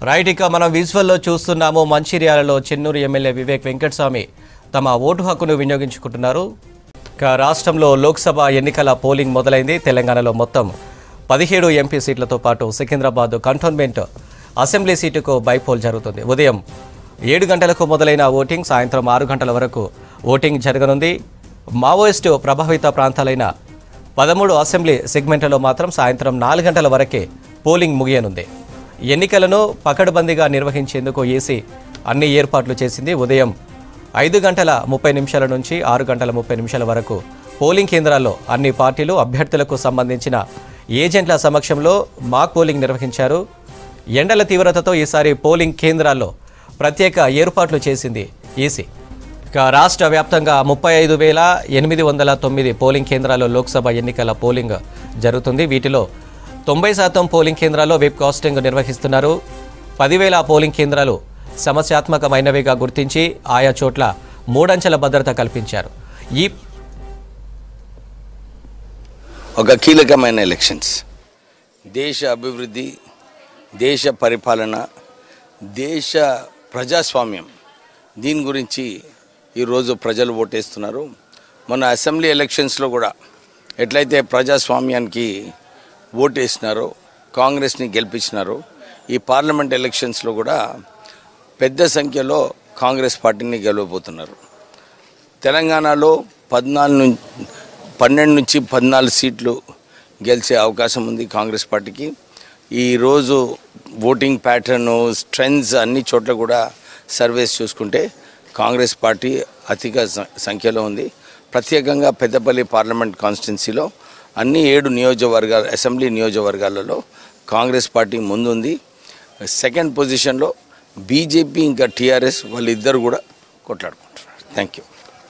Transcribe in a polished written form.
Right, ఇక మనం విజువల్లో చూస్తున్నాము. మంచిర్యాలలో చెన్నూరు ఎమ్మెల్యే వివేక్ వెంకటస్వామి తమ ఓటు హక్కును వినియోగించుకుంటున్నారు. ఇక రాష్ట్రంలో లోక్సభ ఎన్నికల పోలింగ్ మొదలైంది. తెలంగాణలో మొత్తం 17 ఎంపీ సీట్లతో పాటు సికింద్రాబాద్ కంటోన్మెంట్ అసెంబ్లీ సీటుకు బైపోల్ జరుగుతుంది. ఉదయం 7 గంటలకు మొదలైన ఓటింగ్ సాయంత్రం 6 గంటల వరకు ఓటింగ్ జరగనుంది. మావోయిస్టు ప్రభావిత ప్రాంతాలైన 13 అసెంబ్లీ సెగ్మెంట్లలో మాత్రం సాయంత్రం 4 గంటల వరకే పోలింగ్ ముగియనుంది. ఎన్నికలను పకడ్బందీగా నిర్వహించేందుకు ఈసీ అన్ని ఏర్పాట్లు చేసింది. ఉదయం 5:30 నుంచి 6:30 వరకు పోలింగ్ కేంద్రాల్లో అన్ని పార్టీలు అభ్యర్థులకు సంబంధించిన ఏజెంట్ల సమక్షంలో మాక్ పోలింగ్ నిర్వహించారు. ఎండల తీవ్రతతో ఈసారి పోలింగ్ కేంద్రాల్లో ప్రత్యేక ఏర్పాట్లు చేసింది ఈసీ. ఇక రాష్ట్ర వ్యాప్తంగా 35,809 పోలింగ్ కేంద్రాల్లో లోక్సభ ఎన్నికల పోలింగ్ జరుగుతుంది. వీటిలో 90% పోలింగ్ కేంద్రాల్లో వెబ్ కాస్టింగ్ నిర్వహిస్తున్నారు. 10,000 పోలింగ్ కేంద్రాలు సమస్యాత్మకమైనవిగా గుర్తించి ఆయా చోట్ల 3 అంచెల భద్రత కల్పించారు. ఈ ఒక కీలకమైన ఎలక్షన్స్, దేశ అభివృద్ధి, దేశ పరిపాలన, దేశ ప్రజాస్వామ్యం, దీని గురించి ఈరోజు ప్రజలు ఓటేస్తున్నారు. మొన్న అసెంబ్లీ ఎలక్షన్స్లో కూడా ఎట్లయితే ప్రజాస్వామ్యానికి ఓటేసినారో, కాంగ్రెస్ని గెలిపించినారో, ఈ పార్లమెంట్ ఎలక్షన్స్లో కూడా పెద్ద సంఖ్యలో కాంగ్రెస్ పార్టీని గెలవబోతున్నారు. తెలంగాణలో 12 నుంచి 14 సీట్లు గెలిచే అవకాశం ఉంది కాంగ్రెస్ పార్టీకి. ఈరోజు ఓటింగ్ ప్యాటర్ను, ట్రెండ్స్ అన్ని చోట్ల కూడా సర్వేస్ చూసుకుంటే కాంగ్రెస్ పార్టీ అధిక సంఖ్యలో ఉంది. ప్రత్యేకంగా పెద్దపల్లి పార్లమెంట్ కాన్స్టిట్యున్సీలో అన్ని 7 నియోజకవర్గాలు, అసెంబ్లీ నియోజకవర్గాలలో కాంగ్రెస్ పార్టీ ముందుంది. సెకండ్ పొజిషన్లో బీజేపీ ఇంకా టీఆర్ఎస్ వాళ్ళిద్దరు కూడా కొట్లాడుకుంటున్నారు. Thank you.